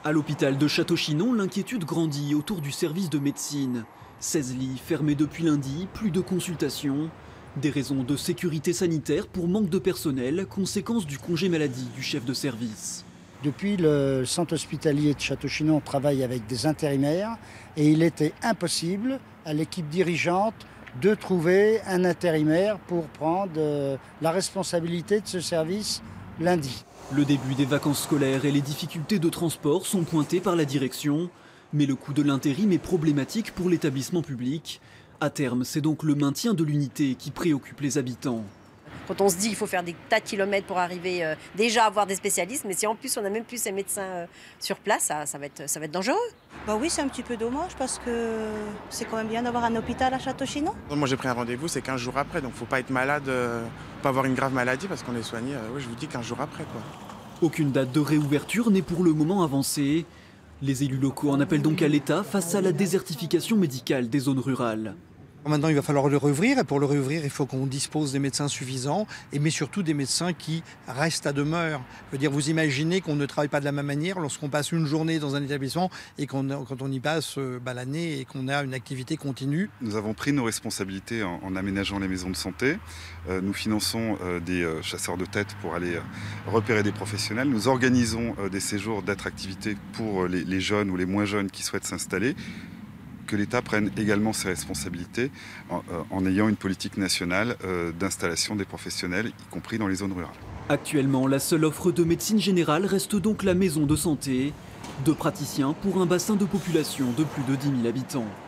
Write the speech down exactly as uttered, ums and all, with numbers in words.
À l'hôpital de Château-Chinon, l'inquiétude grandit autour du service de médecine. seize lits fermés depuis lundi, plus de consultations. Des raisons de sécurité sanitaire pour manque de personnel, conséquence du congé maladie du chef de service. Depuis, le centre hospitalier de Château-Chinon travaille avec des intérimaires et il était impossible à l'équipe dirigeante de trouver un intérimaire pour prendre la responsabilité de ce service lundi. Le début des vacances scolaires et les difficultés de transport sont pointés par la direction. Mais le coût de l'intérim est problématique pour l'établissement public. À terme, c'est donc le maintien de l'unité qui préoccupe les habitants. Quand on se dit qu'il faut faire des tas de kilomètres pour arriver euh, déjà à avoir des spécialistes, mais si en plus on n'a même plus ces médecins euh, sur place, ça, ça, va être, ça va être dangereux. Bah oui, c'est un petit peu dommage parce que c'est quand même bien d'avoir un hôpital à Château-Chinon. Moi j'ai pris un rendez-vous, c'est quinze jours après, donc faut pas être malade, euh, pas avoir une grave maladie parce qu'on est soigné, euh, oui, je vous dis quinze jours après, quoi. Aucune date de réouverture n'est pour le moment avancée. Les élus locaux en appellent donc à l'État face à la désertification médicale des zones rurales. Maintenant, il va falloir le rouvrir et pour le rouvrir, il faut qu'on dispose des médecins suffisants, et mais surtout des médecins qui restent à demeure. Je veux dire, vous imaginez qu'on ne travaille pas de la même manière lorsqu'on passe une journée dans un établissement et qu'on, quand on y passe bah, l'année et qu'on a une activité continue. Nous avons pris nos responsabilités en, en aménageant les maisons de santé. Euh, nous finançons euh, des euh, chasseurs de tête pour aller euh, repérer des professionnels. Nous organisons euh, des séjours d'attractivité pour les, les jeunes ou les moins jeunes qui souhaitent s'installer. Que l'État prenne également ses responsabilités en, en ayant une politique nationale euh, d'installation des professionnels, y compris dans les zones rurales. Actuellement, la seule offre de médecine générale reste donc la maison de santé. Deux praticiens pour un bassin de population de plus de dix mille habitants.